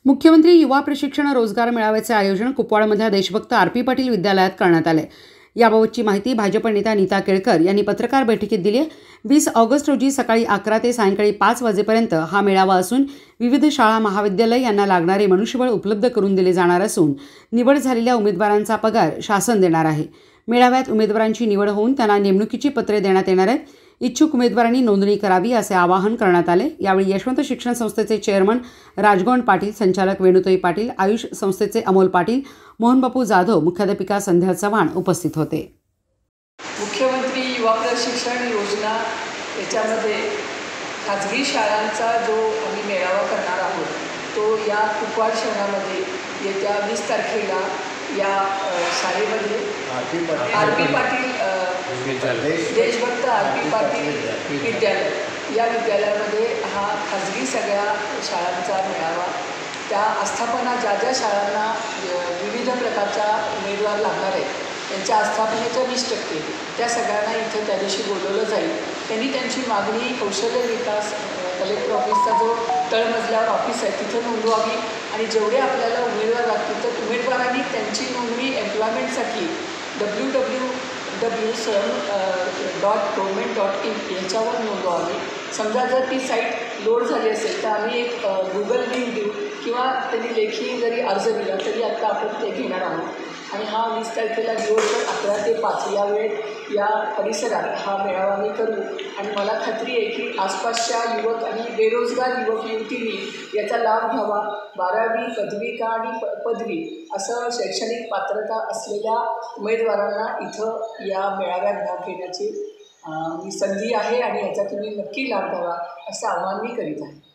मुख्यमंत्री युवा प्रशिक्षण रोजगार मेळाव्याचे आयोजन कुपवाडमधल्या देशभक्त आर.पी. पाटील विद्यालयात करण्यात आले. याबाबतची माहिती भाजप नेत्या नीता केळकर यांनी पत्रकार बैठकीत दिली आहे. 20 ऑगस्ट रोजी सकाळी 11 ते सायंकाळी 5 वाजेपर्यंत हा मेळावा असून विविध शाळा महाविद्यालय यांना लागणारे मनुष्यबळ उपलब्ध करून दिले जाणार असून निवड झालेल्या उमेदवारांचा पगार शासन देणार आहे. मेळाव्यात उमेदवारांची निवड होऊन त्यांना नेमणुकीची पत्रे देण्यात येणार आहेत. इच्छुक उमेदवारांनी नोंदणी करावी असे आवाहन करण्यात आले. यावेळी यशवंत शिक्षण संस्थेचे चेअरमन राजगौंड पाटील, संचालक वेणुताई पाटील, आयुष संस्थेचे अमोल पाटील, मोहनबापू जाधव, मुख्याध्यापिका संध्या चव्हाण उपस्थित होते. मुख्यमंत्री युवा प्रशिक्षण योजना याच्यामध्ये खाजगी शाळांचा जो आम्ही मेळावा करणार आहोत तो या कुपवाड शहरामध्ये येत्या 20 तारखेला या शाळेमध्ये आर.पी. पाटील देशभक्त आर.पी. पाटील विद्यालय या विद्यालयामध्ये हा खाजगी सगळ्या शाळांचा मेळावा, त्या आस्थापना ज्या ज्या शाळांना विविध प्रकारच्या उमेदवार लागणार आहेत त्यांच्या आस्थापनेच्या 20% त्या सगळ्यांना इथं त्या दिवशी बोलवलं जाईल. त्यांनी त्यांची मागणी कौशल्य विकास कलेक्टर ऑफिसचा जो तळमजल्यावर ऑफिस आहे तिथं नोंदवावी आणि जेवढे आपल्याला उमेदवार लागतील तर उमेदवारांनी त्यांची नोंदणी एम्प्लॉयमेंटसाठी www.government.in ह्याच्यावर नोंदवावी. समजा जर ती साईट लोड झाली असेल तर आम्ही एक गुगल लिंक देऊ किंवा त्यांनी लेखी जरी अर्ज दिला तरी आत्ता आपण ते घेणार आहोत. आणि हा 20 तारखेला दिवसभर 11 ते 5 या वेळेत या परिसरात हा मेळावा मी करू. आणि मला खात्री आहे की आसपासच्या युवक आणि बेरोजगार युवक युवतींनी याचा लाभ घ्यावा. 12वी पदविका आणि पदवी असं शैक्षणिक पात्रता असलेल्या उमेदवारांना इथं या मेळाव्यात भाग घेण्याची संधी आहे आणि याचा तुम्ही नक्की लाभ घ्यावा असं आवाहन मी करीत आहे.